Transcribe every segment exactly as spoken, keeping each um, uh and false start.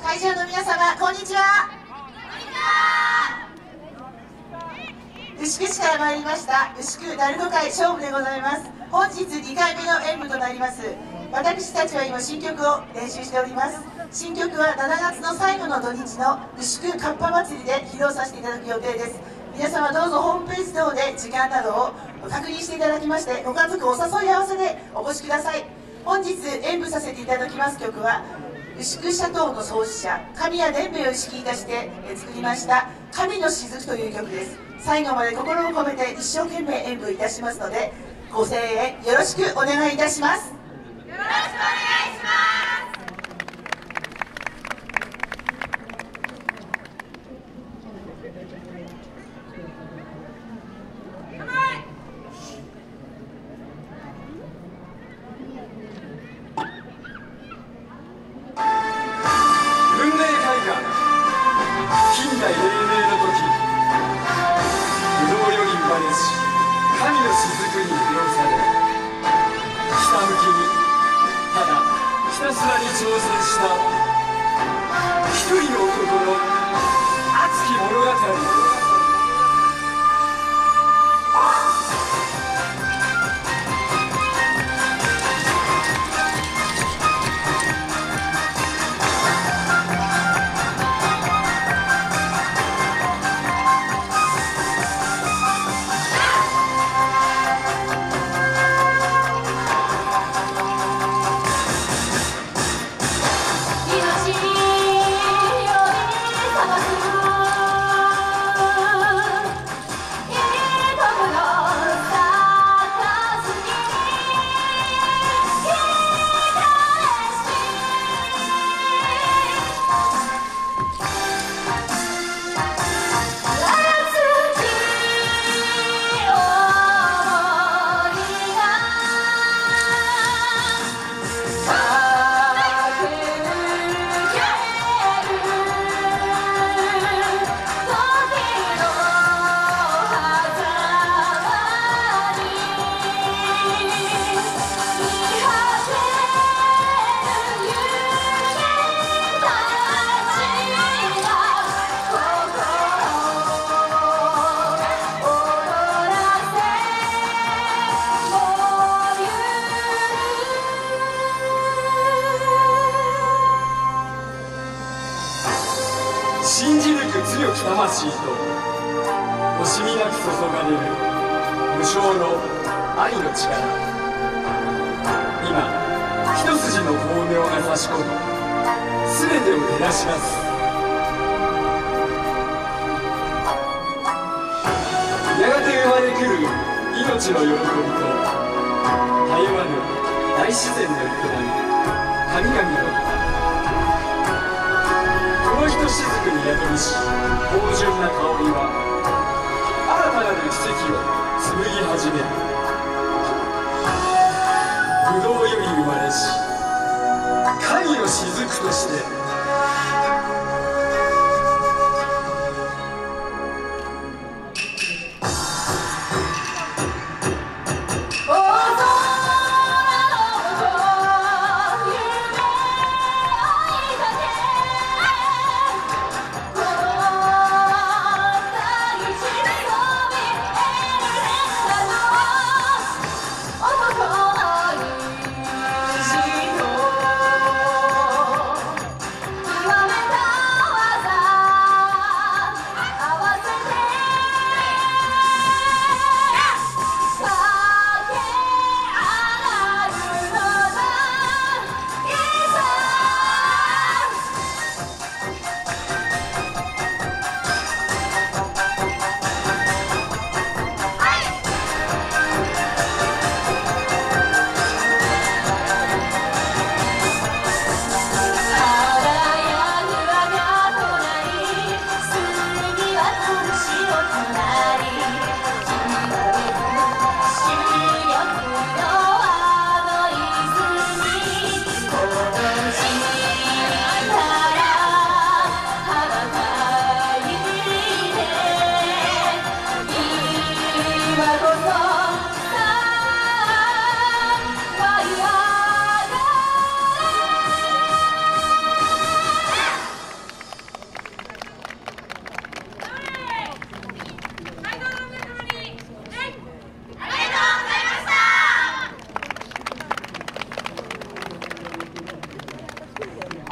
会場の皆様、こんにちは。牛久市から参りました牛久鳴子会勝負でございます。本日にかいめの演舞となります。私たちは今新曲を練習しております。新曲はしちがつの最後の土日の牛久かっぱ祭りで披露させていただく予定です。皆様どうぞホームページ等で時間などを確認していただきまして、ご家族お誘い合わせでお越しください。本日演舞させていただきます曲は牛久シャトーの創始者神谷伝兵衛を意識いたして作りました「神の雫」という曲です。最後まで心を込めて一生懸命演舞いたしますので、ご声援よろしくお願いいたします。よろしくお願いします。 神の雫に魅了され、ひたむきにただひたすらに挑戦した一人の男の熱き物語。信じ抜く強き魂と惜しみなく注がれる無償の愛の力。今一筋の光明が差し込み全てを照らします。やがて生まれくる命の喜びとたゆまぬ大自然の営み、神々の歌。このひとしずくに宿りし芳醇な香りは新たなる奇跡を紡ぎ始める。ぶどうより生まれし神の雫として。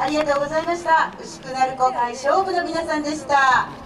ありがとうございました。牛久鳴子会勝負の皆さんでした。